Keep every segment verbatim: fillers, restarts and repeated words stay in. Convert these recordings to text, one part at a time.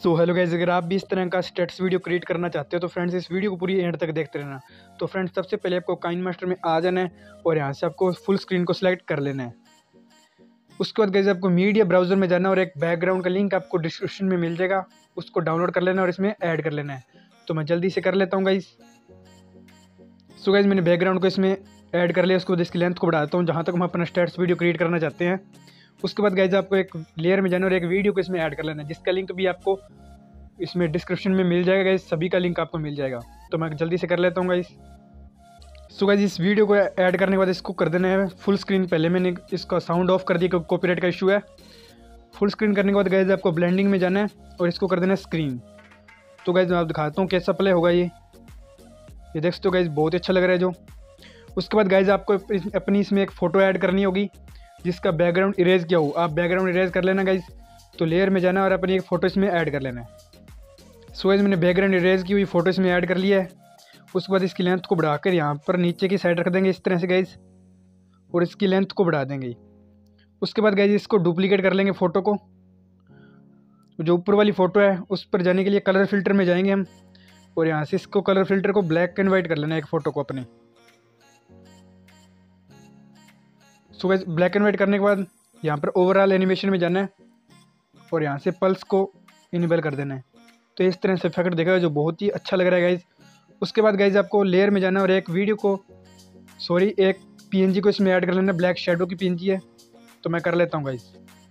So hello guys, अगर आप भी इस तरह का स्टेटस वीडियो क्रिएट करना चाहते हो तो फ्रेंड्स इस वीडियो को पूरी एंड तक देखते रहना। तो फ्रेंड्स सबसे पहले आपको काइनमास्टर में आ जाना है और यहाँ से आपको फुल स्क्रीन को सिलेक्ट कर लेना है। उसके बाद गाइस आपको मीडिया ब्राउजर में जाना है और एक बैकग्राउंड का लिंक आपको डिस्क्रिप्शन में मिल जाएगा, उसको डाउनलोड कर लेना और इसमें ऐड कर लेना है। तो मैं जल्दी से कर लेता हूँ गाइस। सो गाइस मैंने बैकग्राउंड को इसमें ऐड कर लिया। उसके बाद इसकी लेंथ को बढ़ाता हूँ जहाँ तक हम अपना स्टेटस वीडियो क्रिएट करना चाहते हैं। उसके बाद गाइस आपको एक लेयर में जाना और एक वीडियो को इसमें ऐड कर लेना है, जिसका लिंक भी आपको इसमें डिस्क्रिप्शन में मिल जाएगा गाइस, सभी का लिंक आपको मिल जाएगा। तो मैं जल्दी से कर लेता हूँ गाइस। सो गाइस इस वीडियो को ऐड करने के बाद इसको कर देना है फुल स्क्रीन। पहले मैंने इसका साउंड ऑफ कर दिया क्योंकि कॉपीराइट का इशू है। फुल स्क्रीन करने के बाद गाइस आपको ब्लेंडिंग में जाना है और इसको कर देना है स्क्रीन। तो गाइस मैं आप दिखाता हूँ कैसा प्ले होगा। ये ये देख सकते हो गाइस, बहुत अच्छा लग रहा है जो। उसके बाद गाइस आपको अपनी इसमें एक फ़ोटो ऐड करनी होगी जिसका बैकग्राउंड इरेज किया हो। आप बैकग्राउंड इरेज कर लेना गाइस। तो लेयर में जाना और अपनी एक फ़ोटो इसमें ऐड कर लेना है। सो गाइस मैंने बैकग्राउंड इरेज की हुई फ़ोटो इसमें ऐड कर लिया है। उसके बाद इसकी लेंथ को बढ़ाकर यहाँ पर नीचे की साइड रख देंगे इस तरह से गाइस, और इसकी लेंथ को बढ़ा देंगे। उसके बाद गाइस इसको डुप्लीकेट कर लेंगे फ़ोटो को। जो ऊपर वाली फ़ोटो है उस पर जाने के लिए कलर फिल्टर में जाएंगे हम, और यहाँ से इसको कलर फिल्टर को ब्लैक एंड वाइट कर लेना है एक फ़ोटो को अपने। So guys black and white करने के बाद यहाँ पर ओवरऑल एनिमेशन में जाना है और यहाँ से पल्स को इनेबल कर देना है। तो इस तरह से इफेक्ट देखा जो बहुत ही अच्छा लग रहा है गाइज। उसके बाद गाइज आपको लेयर में जाना और एक वीडियो को सॉरी एक पीएनजी को इसमें ऐड कर लेना। ब्लैक शेडो की पीएनजी है तो मैं कर लेता हूँ गाइज।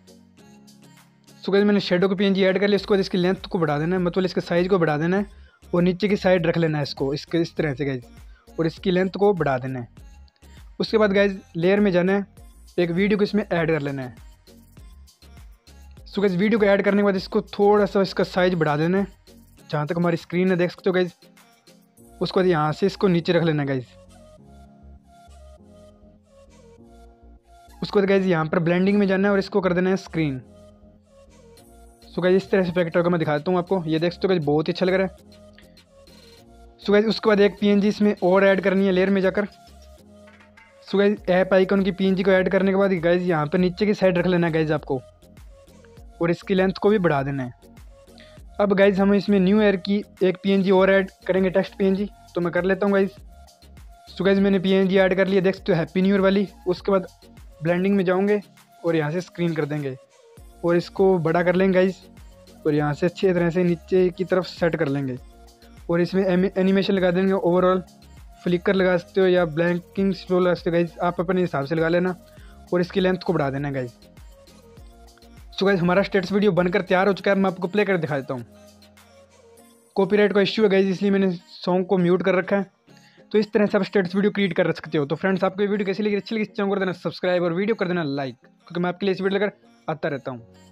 सो गाइज मैंने शेडो की पीएनजी ऐड कर लिया। इसको इसकी लेंथ को बढ़ा देना है, मतलब इसके साइज़ को बढ़ा देना है और नीचे की साइड रख लेना है इसको इसके इस तरह से गाइज, और इसकी लेंथ को बढ़ा देना है। उसके बाद गाइज लेयर में जाना है, एक वीडियो को इसमें ऐड कर लेना है। सो गाइस वीडियो को ऐड करने के बाद इसको थोड़ा सा इसका साइज बढ़ा देना है जहाँ तक हमारी स्क्रीन है, देख सकते हो गाइस। उसके बाद यहाँ से इसको नीचे रख लेना है गाइस। उसके बाद गाइस यहाँ पर ब्लेंडिंग में जाना है और इसको कर देना है स्क्रीन। सो गाइस इस तरह से इफेक्ट होगा, मैं दिखाता हूँ आपको। ये देख सकते हो गाइस, बहुत ही अच्छा लग रहा है। सो गाइस उसके बाद एक पीएनजी इसमें और ऐड करनी है लेयर में जाकर। सो गाइस ऐप आइकन की पीएनजी को ऐड करने के बाद गाइस यहाँ पर नीचे की साइड रख लेना है गाइस आपको, और इसकी लेंथ को भी बढ़ा देना है। अब गाइज हम इसमें न्यू ईयर की एक पीएनजी और ऐड करेंगे, टेक्स्ट पीएनजी। तो मैं कर लेता हूँ गाइज। सो गाइज मैंने पीएनजी ऐड कर लिया, देख सकते हो हैप्पी न्यू ईयर वाली। उसके बाद ब्लेंडिंग में जाऊँगे और यहाँ से स्क्रीन कर देंगे और इसको बड़ा कर लेंगे गाइज, और यहाँ से अच्छी तरह से नीचे की तरफ सेट कर लेंगे और इसमें एनिमेशन लगा देंगे। ओवरऑल फ्लिकर लगा सकते हो या ब्लैंकिंग स्लो लगा सकते हो गाइज, आप अपने हिसाब से लगा लेना, और इसकी लेंथ को बढ़ा देना गाइज। सो गाइस हमारा स्टेटस वीडियो बनकर तैयार हो चुका है। मैं आपको प्ले कर दिखा देता हूँ। कॉपीराइट का इश्यू है गाइस, इसलिए मैंने सॉन्ग को म्यूट कर रखा है। तो इस तरह से आप स्टेटस वीडियो क्रिएट कर सकते हो। तो फ्रेंड्स आपको ये वीडियो कैसी लगी, अच्छी लगी, इस चैनल को कर देना सब्सक्राइब और वीडियो कर देना लाइक, क्योंकि मैं आपके लिए इस वीडियो लेकर आता रहता हूँ।